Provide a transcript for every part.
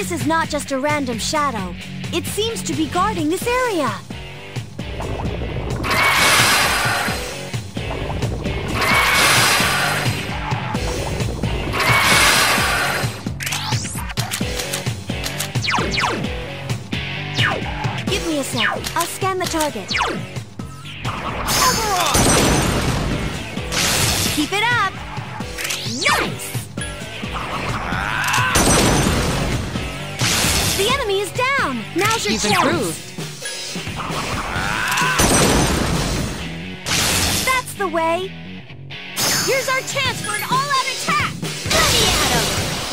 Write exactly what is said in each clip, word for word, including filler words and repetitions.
This is not just a random shadow. It seems to be guarding this area. Give me a sec. I'll scan the target. Keep it up. Nice! The enemy is down. Now's your He's chance. improved. That's the way. Here's our chance for an all-out attack. Let me at him.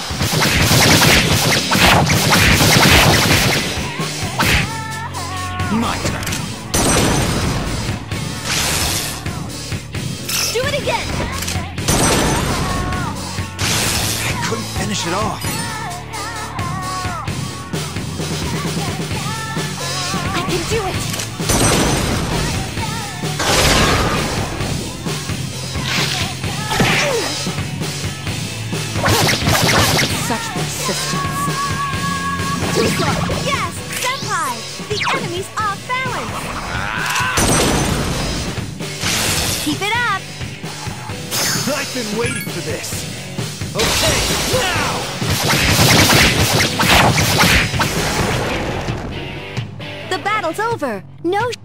My turn. Do it again. I couldn't finish it off. I can do it. Such persistence. Too slow. Yes, senpai. The enemy's off balance. Keep it up. I've been waiting for this. Okay, now! The battle's over. No